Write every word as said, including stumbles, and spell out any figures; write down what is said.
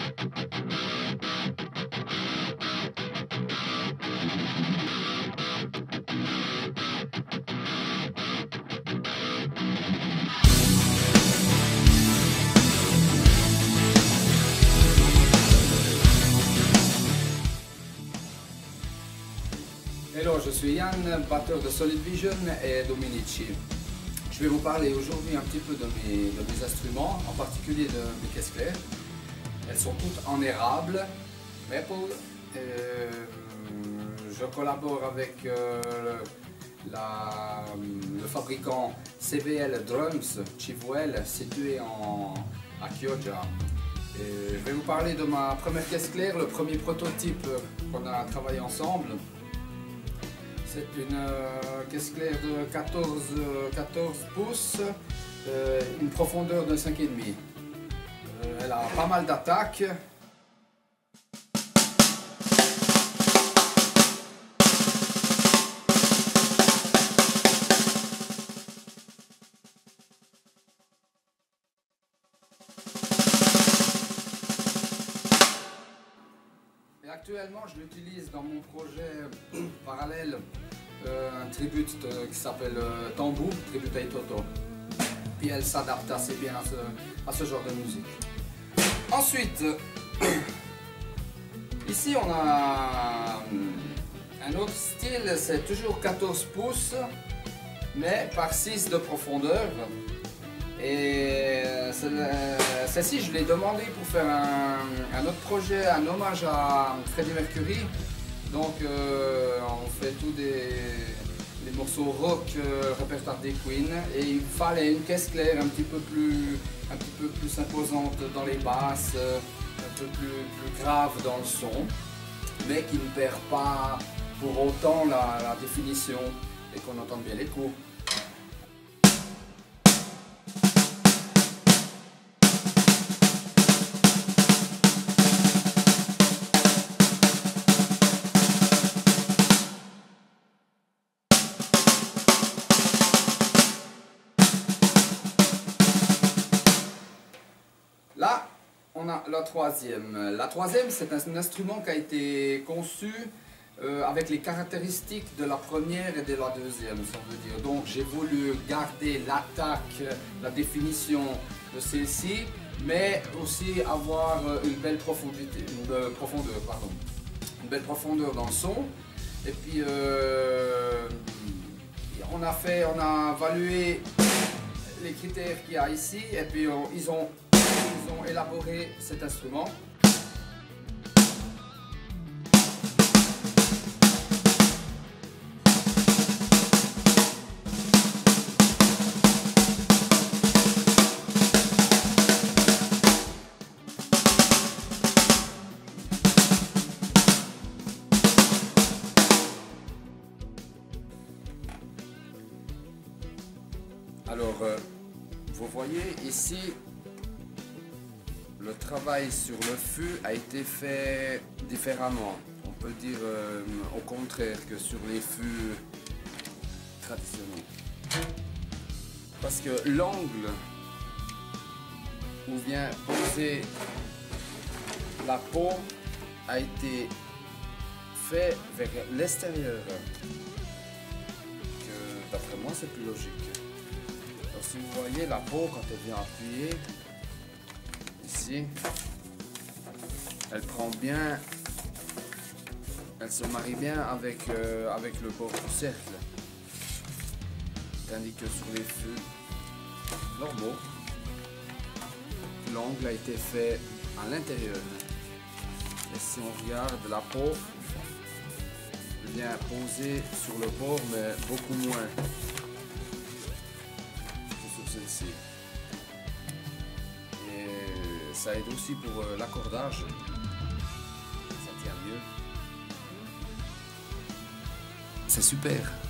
Hello, je suis Yann, batteur de Solid Vision et Dominici. Je vais vous parler aujourd'hui un petit peu de mes, de mes instruments, en particulier de mes caisses claires. Elles sont toutes en érable, maple. Euh, je collabore avec euh, le, la, le fabricant C V L Drums Chivwell, situé en, à Chioggia. Et je vais vous parler de ma première caisse claire, le premier prototype qu'on a travaillé ensemble. C'est une euh, caisse claire de quatorze pouces, euh, une profondeur de cinq virgule cinq. Euh, elle a pas mal d'attaques. Et actuellement, je l'utilise dans mon projet parallèle. Euh, un tribute euh, qui s'appelle euh, Tambu, Tribute à Toto. Puis elle s'adapte assez bien à ce, à ce genre de musique. Ensuite, ici on a un autre style, c'est toujours quatorze pouces, mais par six de profondeur. Et celle-ci, je l'ai demandé pour faire un, un autre projet, un hommage à Freddie Mercury. Donc euh, on fait tous des, des morceaux rock euh, répertoire des Queen, et il fallait une caisse claire un petit peu plus, un petit peu plus imposante dans les basses, euh, un peu plus, plus grave dans le son, mais qui ne perd pas pour autant la, la définition et qu'on entende bien les coups. Là, on a la troisième. La troisième, c'est un instrument qui a été conçu euh, avec les caractéristiques de la première et de la deuxième, si on veut dire. Donc, j'ai voulu garder l'attaque, la définition de celle-ci, mais aussi avoir une belle profondité, une profondeur, pardon, une belle profondeur dans le son. Et puis, euh, on a fait, on a évalué les critères qu'il y a ici, et puis on, ils ont Ils ont élaboré cet instrument. Alors, euh, vous voyez ici, le travail sur le fût a été fait différemment. On peut dire euh, au contraire que sur les fûts traditionnels. Parce que l'angle où vient poser la peau a été fait vers l'extérieur. D'après moi, c'est plus logique. Alors, si vous voyez la peau, quand elle vient appuyer, ici, elle prend bien, elle se marie bien avec, euh, avec le bord du cercle. Tandis que sur les fûts normaux, l'angle a été fait à l'intérieur. Et si on regarde, la peau vient poser sur le bord, mais beaucoup moins que sur celle-ci. Ça aide aussi pour euh, l'accordage, ça tient mieux. C'est super.